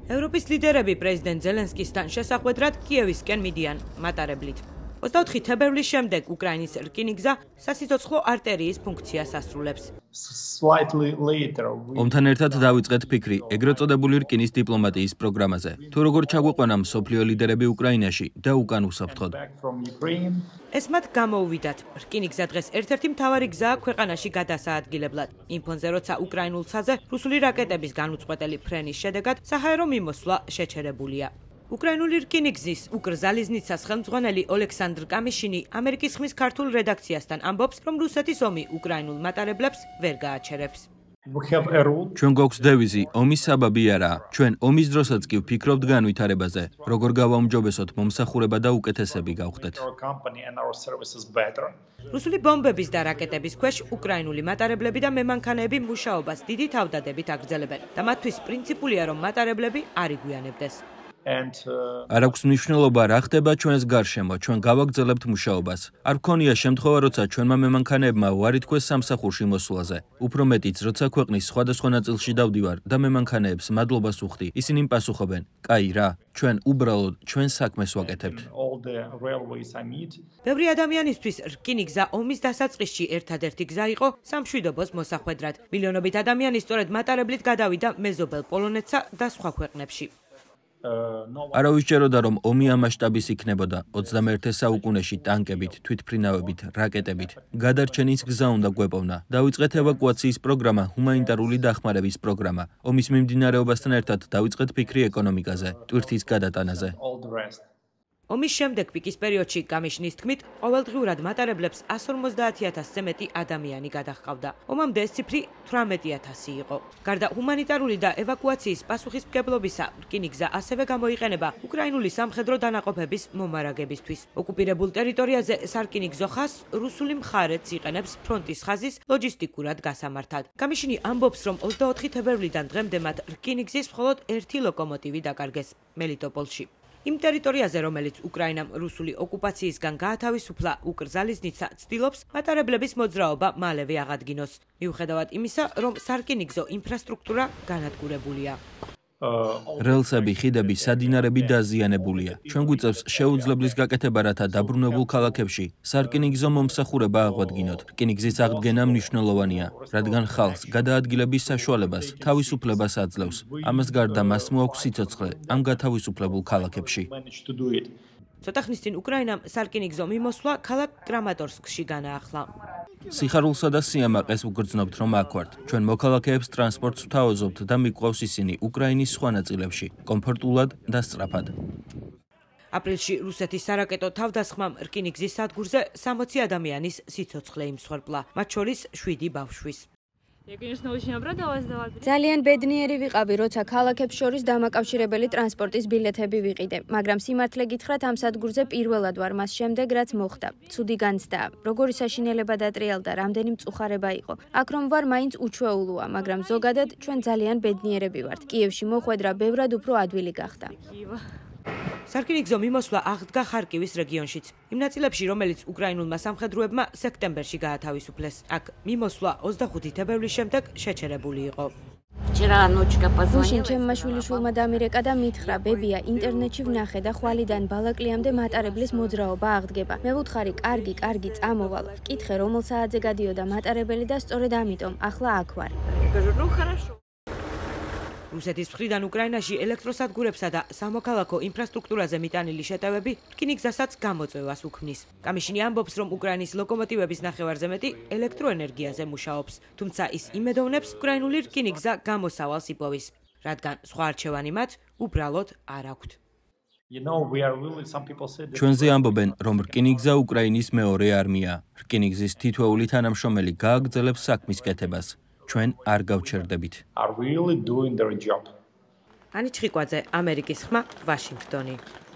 ევროპის ლიდერები პრეზიდენტ ზელენსკისთან შესახვედრად კიევისკენ მიდიან მატარებლით. 24 თებერვლის შემდეგ უკრაინის რკინიგზა სასიცოცხლო არტერიის ფუნქციას ასრულებს. ომთან ერთად დავიწყეთ ფიქრი ეგრეთ წოდებული რკინის დიპლომატიის პროგრამაზე. თუ როგორ ჩაგვეყვანა მსოფლიო ლიდერები უკრაინაში და უკან უსაფრთხოდ. ეს მათ გამოუვიდათ. რკინიგზა დღეს ერთ-ერთი მთავარი გზაა ქვეყანაში გადასაადგილებლად. იმ ფონზე, როცა უკრაინულ ცაზე რუსული რაკეტების განუწყვეტელი ფრენის შედეგად საჰაერო მიმოსვლა შეჩერებულია. უკრაინული რკინიგზის უკრძალიზნიცას ხელმძღვანელი ოლექსანდრ კამიშინი ამერიკის ხმის ქართულ რედაქციასთან ამბობს, რომ რუსეთის ომი უკრაინულ მატარებლებს ვერ გააჩერებს. ჩვენ გვაქვს დევიზი, ომის საბაბი არაა. ჩვენ ომის დროსაც კი ვფიქრობთ განვითარებაზე, როგორ გავაუმჯობესოთ მომსახურება და უკეთესები გავხდეთ. რუსული ბომბების და რაკეტების ქვეშ უკრაინული მატარებლები და მემანქანეები მუშაობას დიდი თავდადებით აგრძელებენ და მათთვის პრინციპულია, რომ მატარებლები არ იგვიანებდეს. არ აქვს მნიშვნელობა რა ხდება ჩვენს გარშემო, ჩვენ გავაგრძელებთ მუშაობას. არ გქონია შემთხვევა, როცა ჩვენმა მემანქანეებმა უარი თქვეს სამსახურში მოსვლაზე. უფრო მეტიც, როცა ქვეყნის სხვადასხვა ნაწილში დავდივარ და მემანქანეებს მადლობას ვუხდი, ისინი პასუხობენ: "კაი რა, ჩვენ უბრალოდ ჩვენ საქმეს ვაკეთებთ." ბევრი ადამიანისთვის რკინიგზა ომის დასაწყისში ერთადერთი გზა იყო სამშვიდობოს მოსახვედრად. მილიონობით ადამიანი სწორედ მატარებლით გადავიდა მეზობელ პოლონეთსა და სხვა ქვეყნებში. არავის ჯეროდა, რომ ომი ამ მასშტაბის იქნებოდა. 21 საუკუნეში ტანკებით, თვითმფრინავებით, რაკეტებით. გადარჩენის გზა უნდა გვეპოვნა. დავიწყეთ ევაკუაციის პროგრამა, ჰუმანიტარული დახმარების პროგრამა. ომის მიმდინარეობასთან ერთად დავიწყეთ ფიქრი ეკონომიკაზე, ტვირთის გადატანაზე. ომის შემდეგ პიკის პერიოდში კამიშნის თქმით, ყოველდღიურად მატარებლებს 150,000-ზე მეტი ადამიანი გადაჰყავდა. ომამდე ეს ციფრი 18,000 იყო. გარდა ჰუმანიტარული და ევაკუაციის პასუხისმგებლობისა, რკინიგზა ასევე გამოიყენება უკრაინული სამხედრო დანაყოფების მომარაგებისთვის. ოკუპირებულ ტერიტორიაზე სარკინიგზო ხაზს რუსული მხარეც იყენებს ფრონტის ხაზის ლოჯისტიკურად გასამართად. კამიშინი ამბობს, რომ 24 თებერვლიდან დღემდე მათ რკინიგზის მხოლოდ ერთი ლოკომოტივი დაკარგეს მელიტოპოლში. იმ ტერიტორიაზე, რომელიც უკრაინამ რუსული ოკუპაციისგან გაათავისუფლა, უკრძალიზნიცა ცდილობს მატარებლების მოძრაობა მალევე აღადგინოს. მიუხედავად იმისა, რომ სარკინიგზო ინფრასტრუქტურა განადგურებულია. რელსები, ხიდები, სადინარები დაზიანებულია. ჩვენ გვიწევს შეუძლებლის გაკეთება, რათა დაბრუნებულ ქალაქებში სარკინიგზო მომსახურება აღვადგინოთ. რკინიგზის აღდგენა მნიშვნელოვანია, რადგან ხალხს გადაადგილების საშუალებას, თავისუფლებას აძლევს. ამას გარდა მას მოაქვს სიცოცხლე ამ გათავისუფლებულ ქალაქებში. ცოტა ხნის წინ უკრაინამ სარკინიგზო მიმოსვლა ქალაქ კრამატორსკში განაახლა. სიხარულსა და სიამაყეს ვგრძნობთ, რომ აქ ვართ. ჩვენ მოქალაქეებს ტრანსპორტს ვთავაზობთ და მიყვავს ისინი უკრაინის სხვა ნაწილებში, კომფორტულად და სწრაფად. აპრილში რუსეთის სარაკეტო თავდასხმამ რკინიგზის სადგურზე 60 ადამიანის სიცოცხლე იმსხვერპლა, მათ შორის 7 ბავშვის. ძალიან ბედნიერი ვიყავი, როცა ქალაქებს შორის დამაკავშირებელი ტრანსპორტის ბილეთები ვიყიდე, მაგრამ სიმართლე გითხრათ, ამ სადგურზე პირველად ვარ მას შემდეგ, რაც მოხდა. ცუდი განცდაა. როგორი საშინელება დატრიალდა, რამდენი მწუხარება იყო. აქ რომ ვარ, მაინც უჩვეულოა, მაგრამ ზოგადად ჩვენ ძალიან ბედნიერები ვართ. კიევში მოხვედრა ბევრად უფრო ადვილი გახდა. სარკინიგზო მიმოსვლა აღდგა ხარკივის რეგიონშიც. იმ ნაწილებში, რომელიც უკრაინულმა სამხედროებმა სექტემბერში გაათავისუფლეს. აქ მიმოსვლა 25 თებერვლის შემდეგ შეჩერებული იყო. გუშინ ჩემმა შვილიშვილმა დამირეკა და მითხრა, ბებია, ინტერნეტში ვნახე და ხვალიდან ბალაკლიამდე მატარებლის მოძრაობა აღდგება. მე ვუთხარი, კარგი, წამოვალ. ვკითხე, რომელ საათზე გადიოდა მატარებელი და სწორედ ამიტომ ახლა აქ ვარ. რუსეთის მხრიდან უკრაინაში ელექტროსადგურებსა და სამოქალაქო ინფრასტრუქტურაზე მიტანილი შეტევები რკინიგზასაც გამოწვევას უქმნის. კამიშინი ამბობს, რომ უკრაინის ლოკომოტივების ნახევარზე მეტი ელექტროენერგიაზე მუშაობს, თუმცა ის იმედოვნებს, უკრაინული რკინიგზა გამოსავალს იპოვის, რადგან სხვა არჩევანი მათ უბრალოდ არ აქვთ. ჩვენზე ამბობენ, რომ რკინიგზა უკრაინის მეორე არმია. რკინიგზის თითოეული თანამშრომელი გააგრძელებს საქმის კეთებას. ჩვენ არ გავჩერდებით. ანიჩხიკვაძე, ამერიკის ხმა, ვაშინგტონი.